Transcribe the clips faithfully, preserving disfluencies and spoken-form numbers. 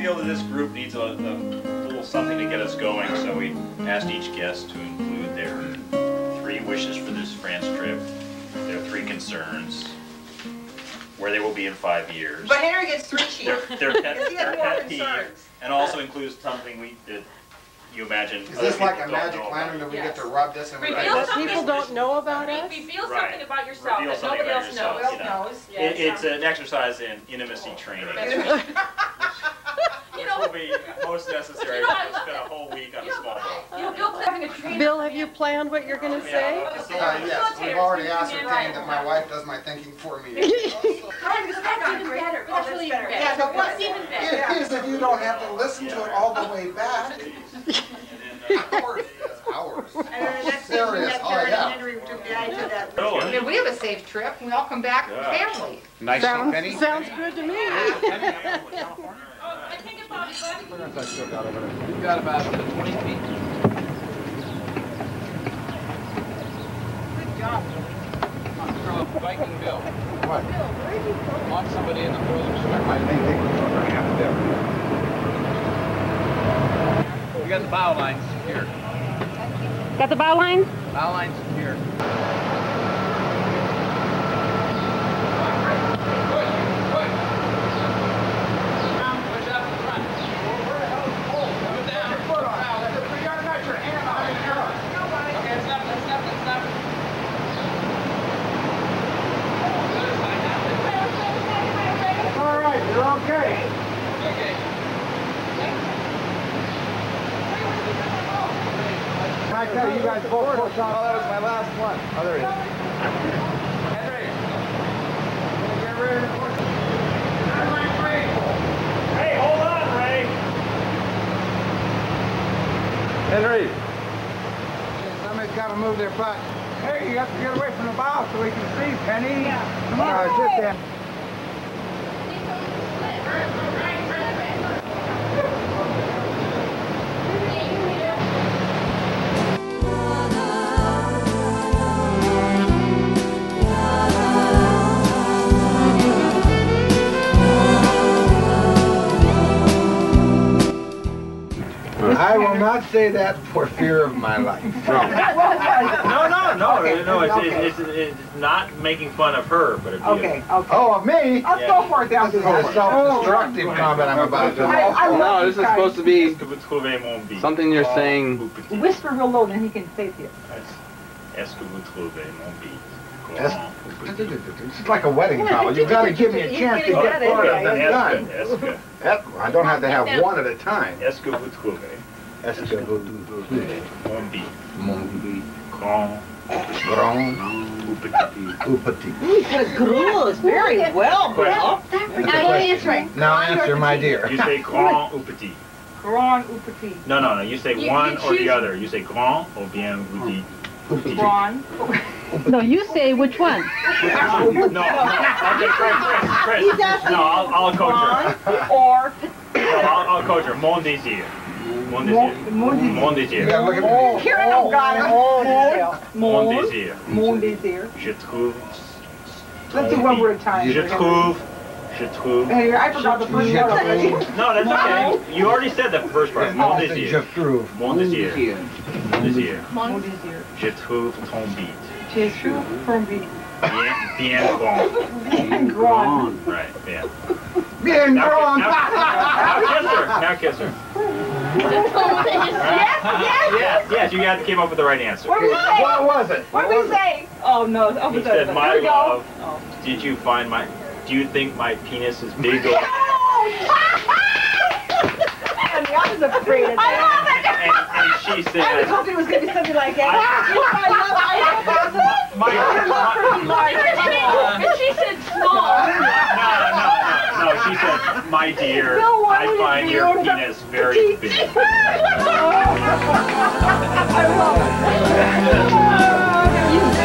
feel that this group needs a, a little something to get us going, so we asked each guest to include their three wishes for this France trip, their three concerns, where they will be in five years. But Henry gets three sheets. Their, their pet, He has their more pet peeve, concerns. and also includes something we did. You imagine. Is this like a magic lantern that we Yes. get to rub this and we Reveal That something. people don't know about us? Reveal Right. something about yourself Reveal that something nobody about else yourself, knows. you know. knows. It, Yes, it's um, an exercise in intimacy training. That's Which right. You know, will be most necessary You know, if I we love spend a that. whole week on You a know, small boat. you know, Bill's having a training. Bill, have you planned what you're going to say? Yeah, Uh, so- yes, we've already ascertained that my wife does my thinking for me. That's even better. That's really even better. Yeah, but What's even better? It is if you don't have to listen to it all the way back. Hours, yes, hours. And then the next thing we Serious, have oh Jared yeah. and Henry to guide to that. I mean, we have a safe trip. We all come back Yeah. family. Nice Sounds, Penny. sounds good to me. Oh, I think it's Bobby, buddy. We've got about twenty feet. Good job. From Viking Bill. What? Want somebody in the frozen strip. I think they were half there. We got the bow lines here. Got the bow line? Bow lines here. All right, you're okay. I tell you, you guys both push on. Oh, that was my last one. Oh, there it is. Henry. Get ready to push. Hey, hold on, Ray. Henry. Somebody's got to move their butt. Hey, you have to get away from the bow so we can see, Penny. Come on, sit there. I will not say that for fear of my life. No, no, no, Okay, no. It's, okay. it's, it's, it's not making fun of her, but of you. Okay, okay. Oh, of me? Let's Yeah. go for it down This is a self-destructive comment I'm about to I, make. I love No, this is supposed to be Est-ce que vous trouvez mon beat? something you're saying. Ou petit? Whisper real low, then he can say it to you. Est-ce que vous trouvez mon beat? Est- Grand ou petit? It's like a wedding vow. You've got to give me a chance to You get get it, part of yeah, it Est-ce done. que, est-ce que, That- I don't have to have one at a time. est-ce que vous trouvez Est-ce que vous trouvez mon beat mon beat grand grand ou petit? ou petit? Gross, very well, Bill. Now answer. Now answer, my dear. You say grand ou petit? Grand ou petit. No, no, no. You say You- one you or the choose- other. You say grand ou bien vous dites petit. Grand. No, you say which one? No, no. Okay, Chris, Chris, Chris. No, I'll, I'll coach her. Or No, I'll, I'll coach her. Mon désir. Mon désir. Mon- Mon You désir. gotta look at me. Karen don't got it. Mon désir. Mon désir. Je trouve. Let's do one word at a time. Je trouve. Je trouve. Hey, I forgot the first Je one already. trouve. No, that's okay. You already said the first part. Mon Je désir. trouve. Mon désir. Mon désir. Mon désir. Je trouve ton beat. Je trouve from beat. Bien, bien grand. Grand. Right, yeah. Bien Now, grand. now, now kiss her. Now kiss her. Yes, yes. Yes, yes, you guys came up with the right answer. What did we say? What was it? What did we say? Oh no, oh, He was said, that- my there we go. love, Oh. did you find my, do you think my penis is big or, And the others are afraid of that. and, and she I was said, hoping it was going to be something like that. I- You know, I love, I love that. my, my, And she said small. no, no, no, no, she said, my dear, No one I is find your beautiful. penis very big. I love it. You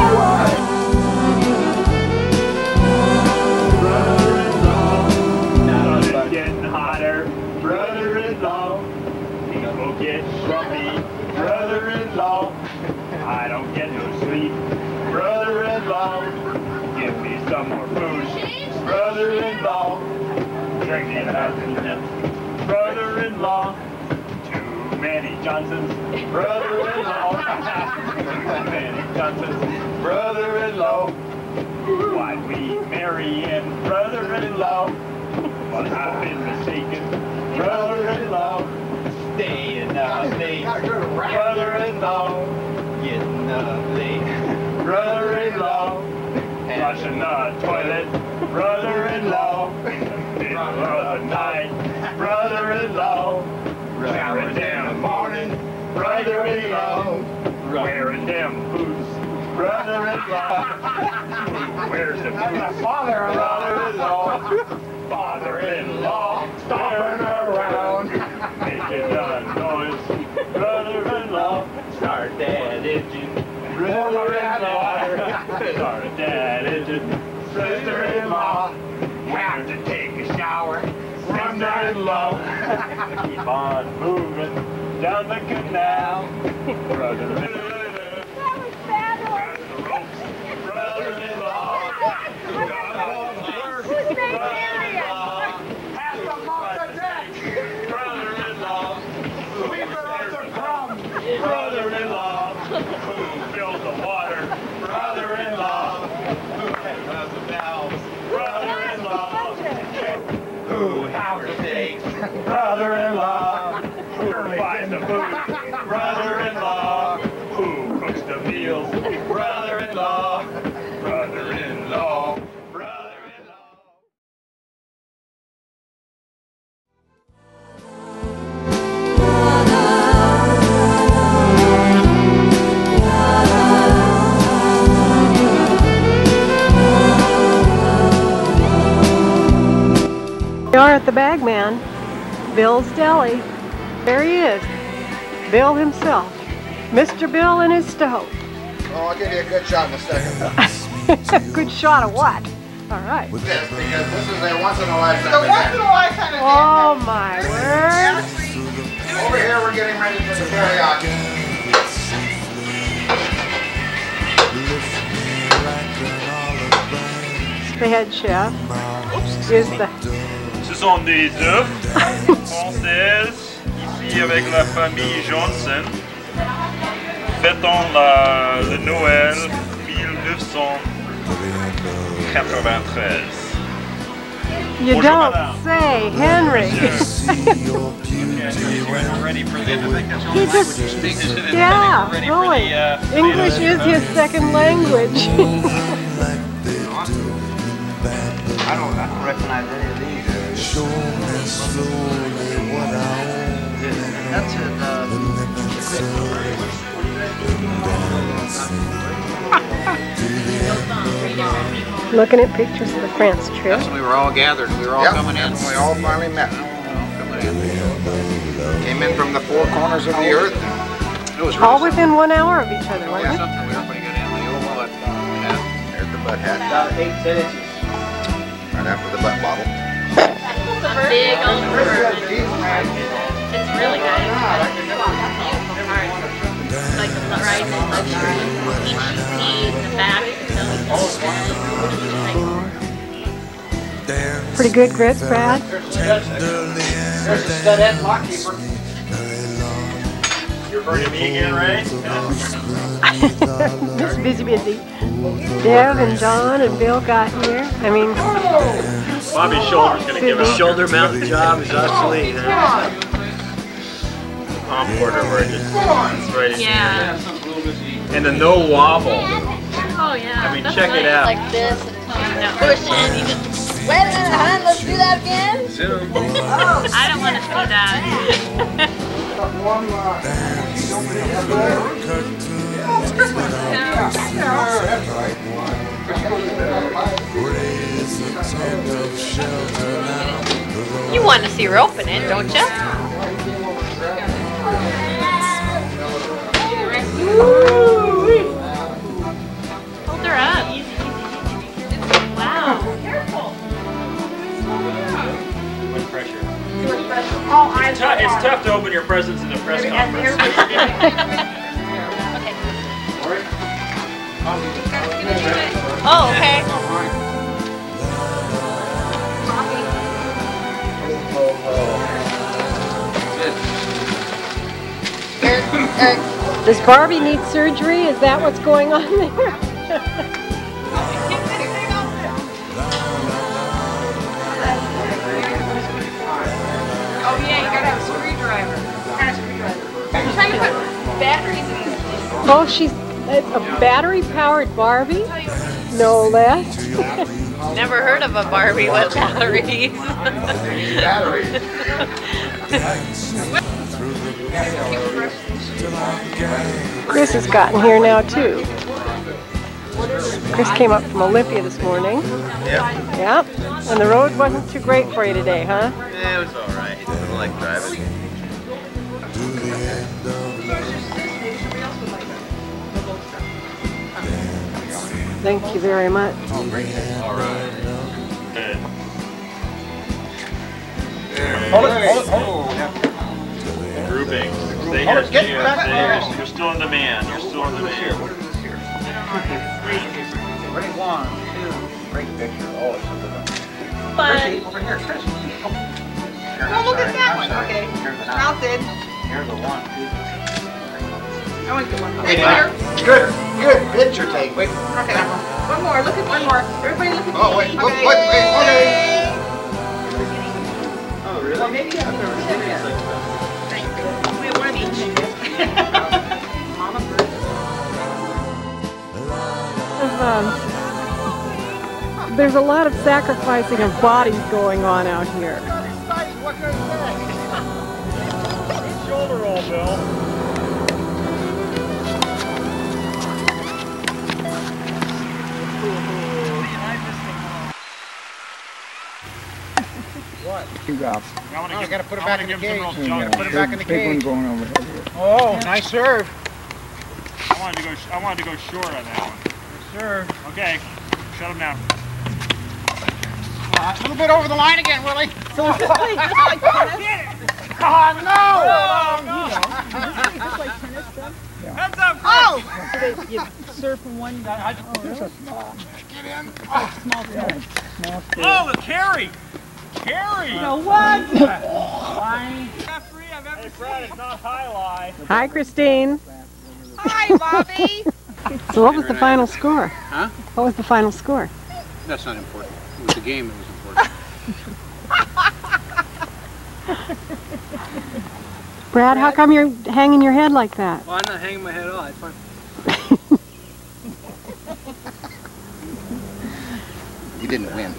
Now it's getting hotter, brother-in-law. People get grumpy, brother-in-law. I don't get no sleep, brother-in-law. Give me some more food, brother-in-law. Drinking out the brother-in-law. Too many Johnsons, brother-in-law. Too many Johnsons, brother-in-law. Why'd we marry in brother-in-law? But I've been mistaken, brother-in-law. Staying up late, brother-in-law. Getting up late, brother-in-law. Flushing the toilet, brother-in-law. In the middle of the night, brother-in-law. Showering in the morning, brother-in-law. Wearing them boots, brother-in-law. Where's the boots? Father-in-law. Father-in-law. Stomping around, making a noise, brother-in-law. Start that engine, brother-in-law. Start that engine, sister-in-law. Have to take a shower, brother-in-law. Keep on moving down the canal, brother-in-law. Brother-in-law, who fills the water? Brother-in-law, who has the valves? Brother-in-law, who has the steaks? Brother-in-law, who buys the food? Brother-in-law, who cooks the meals? Brother-in-law, brother-in-law, brother-in-law. We are at the Bagman, Bill's Deli. There he is, Bill himself, Mister Bill in his stove. Oh, I'll give you a good shot in a second. Good shot of what? All right. With this, because this is a once in a lifetime The once in event. a lifetime event. Oh my word! Over here, we're getting ready for the teriyaki. The head chef is the... Ce sont des œufs françaises, ici avec la famille Johnson. Fêtons la, le Noël mille neuf cent quatre-vingt-treize. You Bonjour, don't madame. say, Henry. We're ready for the... He just... Yeah, really. English is his second language. I don't, I don't recognize any of these. That's it. Looking at pictures of the France trip. That's when we were all gathered. We were all Yep, coming in. we all finally met. Coming in. Came in from the four corners of the earth. It was really All something. within one hour of each other, Yeah, wasn't it? something. We everybody got in. The old butt hat. There's the butt hat. About eight sentences. Right after the butt bottle. A big old river. It's really nice. Beautiful part. Like the sunrise and luxury. Each you see in the back is so Pretty good grits, Brad. There's the studette lockkeeper. You're referring to me again, Ray? Just busy, busy. Dev and Don and Bill got here. I mean, Bobby's shoulder's gonna give out. Shoulder mount job is obsolete, huh? Palm quarter where it just, it's right in. Yeah. And the no wobble. Oh yeah. I mean, That's check it nice. out. Like this and push it. You just wait a minute, hon. Let's do that again. Zoom. I don't want to see that. You want to see her open it, don't you? Hold her up. Wow. Much pressure. All eyes It's, tou- it's tough to open your presents in a press conference. Oh, okay. Does Barbie need surgery? Is that what's going on there? Oh yeah, you gotta have a screwdriver. What kind of screwdriver? I'm trying to put batteries in this. Oh, she's it's a battery-powered Barbie? No less. Never heard of a Barbie with batteries. Chris has gotten here now too. Chris came up from Olympia this morning. Yep. Yep. And the road wasn't too great for you today, huh? Yeah, it was alright. I don't like driving. Thank you very much. All right. Good. Hold it, hold it, hold it. Grouping. Stay here, stay here, stay here. You're still in demand. You're still in demand. Ready, one, two, great picture. Oh, it's a good one. Fun. Over here, Chris. Oh, look at that one. Okay. Here's the nine. Mounted. Here's the one, two, I want to get one. Hey, Okay, Dad. here. Good, good picture take. Wait. Okay. One more. Look at one more. Everybody look at Oh, me. wait, wait, Okay. wait, wait, okay. Oh, really? Well, maybe you have to Thank you. We have one of each. Mama bird. Um, there's a lot of sacrificing of bodies going on out here. What can I say? Shoulder roll, Bill. What? You got. I want to Oh, give, gotta put it I back wanna in the give him cage. some real Yeah, Put it back in the big one cage. going over here. Oh, nice serve. I wanted to go. I wanted to go short on that one. Nice serve. Okay, shut him down. Uh, a little bit over the line again, Willie. So is this like, this like tennis? Oh, no! Heads up, Chris. Oh! So they, you serve from one. Get in. Small scale. Oh, the carry. Carry. No, what? Hey, Brad, it's not highlight. Hi, Christine. Hi, Bobby. So what was the final score? Huh? What was the final score? That's not important. It was the game that was important. Brad, how come you're hanging your head like that? Well, I'm not hanging my head off. It's fine. You didn't win.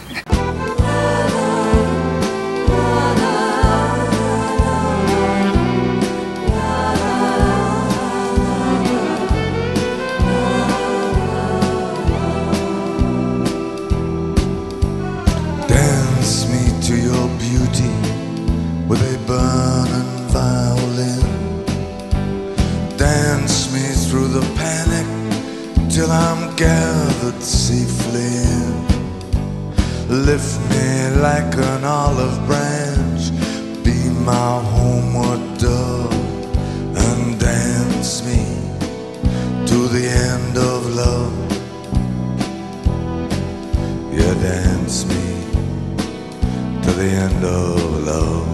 Dance me to your beauty with a burning violin. Dance me through the panic till I'm gathered safely in. Lift me like an olive branch, be my homeward dove, and dance me to the end of love. Yeah, dance me to the end of love.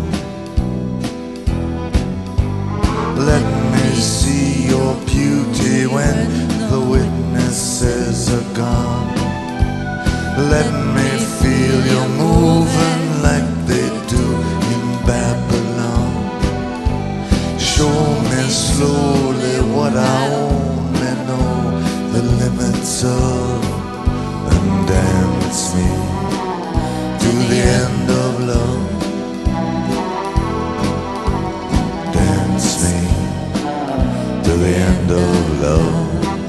Let me see your beauty when the witnesses are gone. Let me feel you moving like they do in Babylon. Show me slowly what I only know the limits of, and dance me to the end of love. Dance me to the end of love.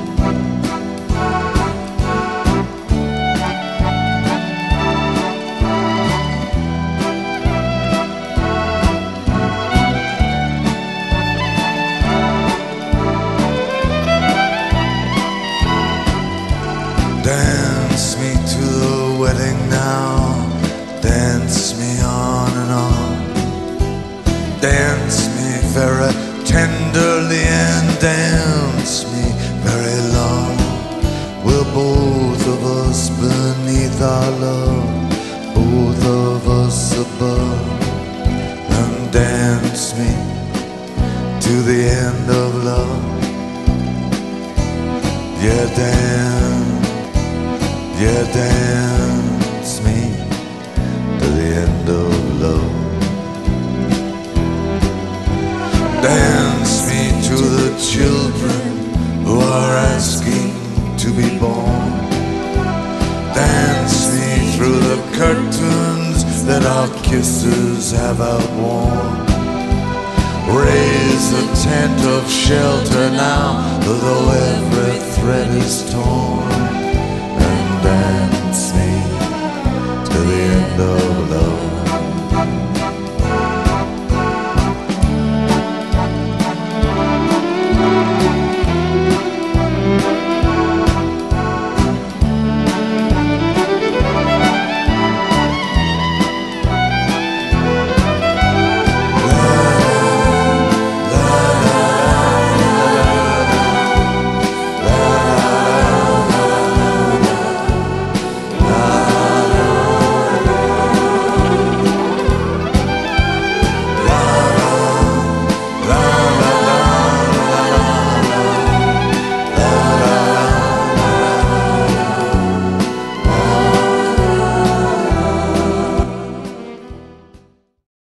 Dance me to the wedding now. Dance me on and on. Dance me very tenderly and dance me very long. We're both of us beneath our love, both of us above, and dance me to the end of love. Yeah, dance, yeah, dance me to the end of love. Dance me to the children who are asking to be born. Dance me through the curtains that our kisses have outworn. Raise a tent of shelter now, though every thread is torn. And dance me to the end of